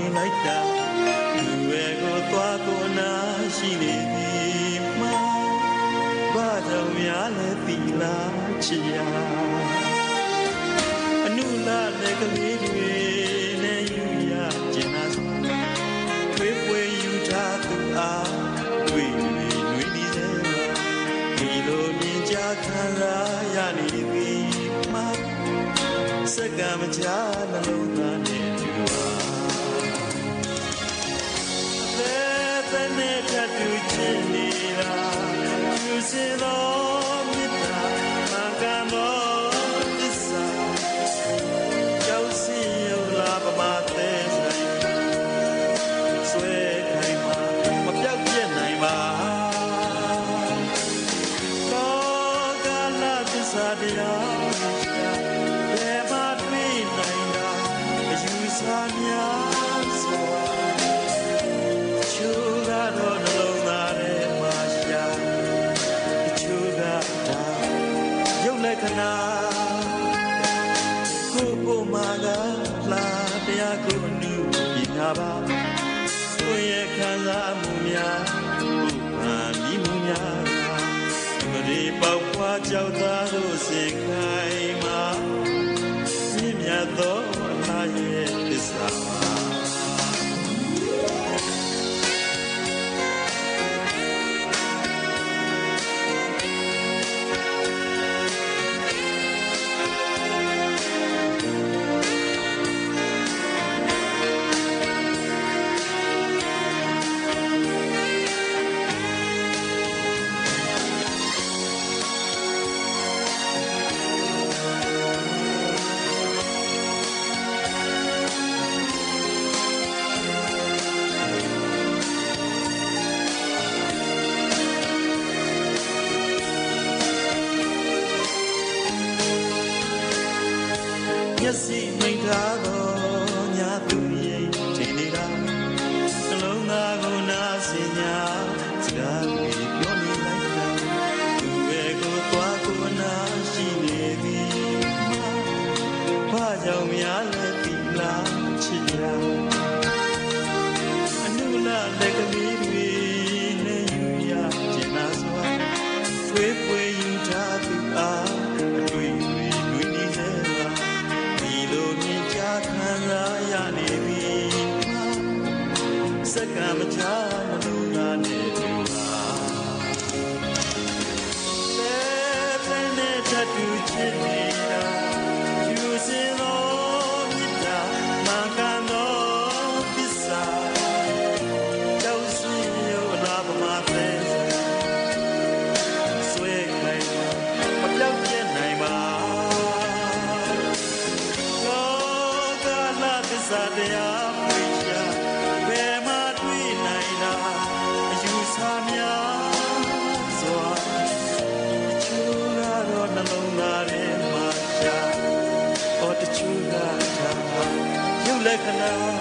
နေလိုက်တာလူဝဲကိုသွားကိုနာရှိနေပြီမှာဘာကြောင့်များလဲပြီလားချစ်ရအနုလာတဲ့ကလေးတွေနဲ့ယူရကျင်နာထွေးပွေယူထားသူအားတွေ့နေနေသေးပါဒီလိုမြင်ကြခံရနေပြီမှာစက္ကမချာနှလုံးသားနဲ့တူပါတဲ့နဲ့ထတူချင်နေတာသူစေတော်မြတ်တာမကမောသစ္စာကြောက်စီရောက်လာပမာသေးဆိုင်ဆွဲခိုင်မှာမပြောက်ပြတ်နိုင်ပါလောကလာသစ္စာတရားများစွာချိုးကတော့နှလုံးသားထဲမှာရှာချိုးကဒါရုပ်လက္ခဏာကိုမာကလာတရားကိုအနုပြညာပါကိုယ့်ရဲ့ခံစားမှုများဘုရားမိမှုများမရေပေါက်ဖွာကြောက်သားတို့စေခိုင်မှာမြင့်မြတ်သောအလားရဲ့သစ္စာစီမိန်ထားသောညာသူရဲ့ထင်နေတာနှလုံးသားကိုနာစင်ညာစကားတွေပြောနေလိုက်တာသူရဲ့ကိုသွားကိုနာရှိနေသည်ဘာကြောင့်များလဲပြီလားချစ်ရအနုလာလက်ကလေးတွေနဲ့ယူရကျင်နာစွာထွေးပွေယူထားသူအားအတွေ့စက္ကမချာနှလုံးသားနဲ့တူပါတဲ့နဲ့ထတူချစ်နေတာယူစင်တော်မြတ်တာမကန်တော်သစ္စာကြောက်စီရောလာပမာသေးဆွဲခိုင်မပြောက်ပြနိုင်ပါလောကလာသစ္စာတရားလက္ခဏာ